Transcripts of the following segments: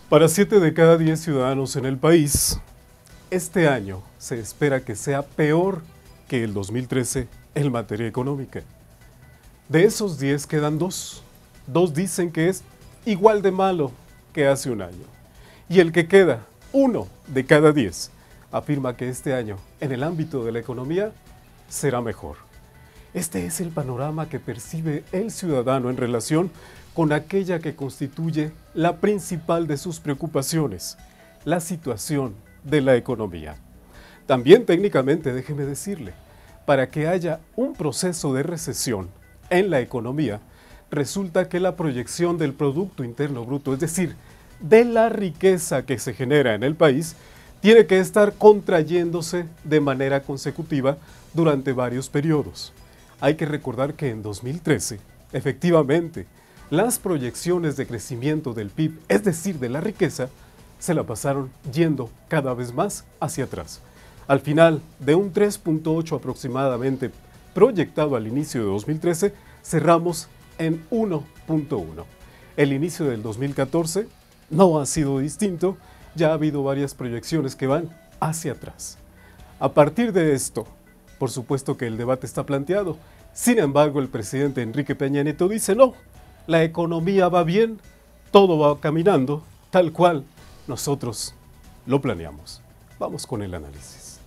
Para 7 de cada 10 ciudadanos en el país, este año se espera que sea peor que el 2013 en materia económica. De esos 10 quedan 2. 2 dicen que es igual de malo que hace un año. Y el que queda, 1 de cada 10, afirma que este año, en el ámbito de la economía, será mejor. Este es el panorama que percibe el ciudadano en relación con aquella que constituye la principal de sus preocupaciones, la situación de la economía. También técnicamente, déjeme decirle, para que haya un proceso de recesión en la economía, resulta que la proyección del Producto Interno Bruto, es decir, de la riqueza que se genera en el país, tiene que estar contrayéndose de manera consecutiva durante varios periodos. Hay que recordar que en 2013, efectivamente, las proyecciones de crecimiento del PIB, es decir, de la riqueza, se la pasaron yendo cada vez más hacia atrás. Al final, de un 3.8 aproximadamente proyectado al inicio de 2013, cerramos en 1.1. El inicio del 2014 no ha sido distinto, ya ha habido varias proyecciones que van hacia atrás. A partir de esto, por supuesto que el debate está planteado. Sin embargo, el presidente Enrique Peña Nieto dice no, la economía va bien, todo va caminando tal cual nosotros lo planeamos. Vamos con el análisis.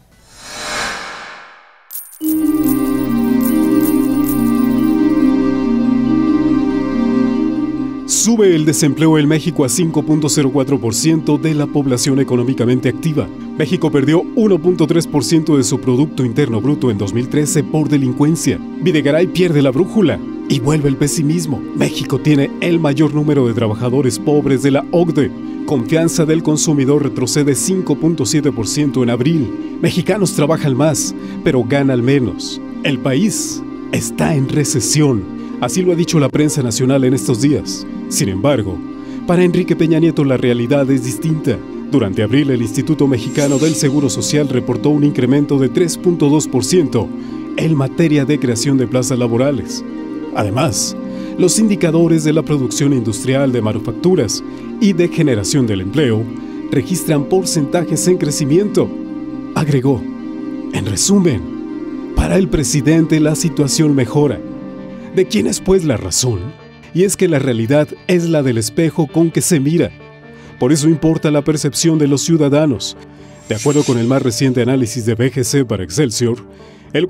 Sube el desempleo en México a 5.04% de la población económicamente activa. México perdió 1.3% de su Producto Interno Bruto en 2013 por delincuencia. Videgaray pierde la brújula y vuelve el pesimismo. México tiene el mayor número de trabajadores pobres de la OCDE. Confianza del consumidor retrocede 5.7% en abril. Mexicanos trabajan más, pero ganan menos. El país está en recesión. Así lo ha dicho la prensa nacional en estos días. Sin embargo, para Enrique Peña Nieto la realidad es distinta. Durante abril, el Instituto Mexicano del Seguro Social reportó un incremento de 3.2% en materia de creación de plazas laborales. Además, los indicadores de la producción industrial de manufacturas y de generación del empleo registran porcentajes en crecimiento. Agregó, en resumen, para el presidente la situación mejora. ¿De quién es pues la razón? Y es que la realidad es la del espejo con que se mira. Por eso importa la percepción de los ciudadanos. De acuerdo con el más reciente análisis de BGC para Excelsior, el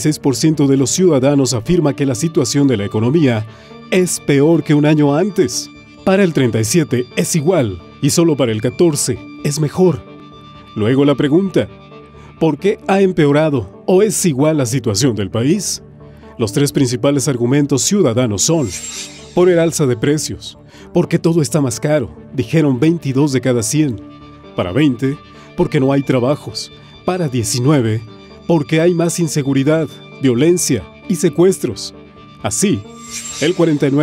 46% de los ciudadanos afirma que la situación de la economía es peor que un año antes. Para el 37% es igual y solo para el 14% es mejor. Luego la pregunta, ¿por qué ha empeorado o es igual la situación del país? Los 3 principales argumentos ciudadanos son: por el alza de precios, porque todo está más caro, dijeron 22 de cada 100. Para 20, porque no hay trabajos. Para 19, porque hay más inseguridad, violencia y secuestros. Así, el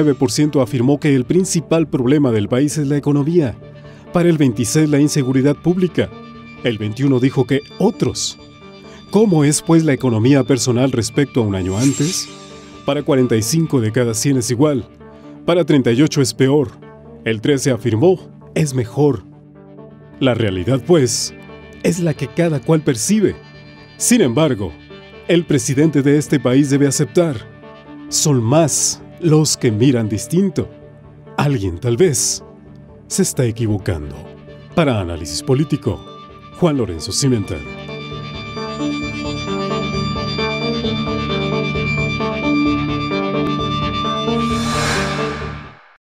49% afirmó que el principal problema del país es la economía. Para el 26, la inseguridad pública. El 21 dijo que otros. ¿Cómo es pues la economía personal respecto a un año antes? Para 45 de cada 100 es igual. Para 38 es peor. El 13 afirmó, es mejor. La realidad, pues, es la que cada cual percibe. Sin embargo, el presidente de este país debe aceptar, son más los que miran distinto. Alguien, tal vez, se está equivocando. Para Análisis Político, Juan Lorenzo Cimental.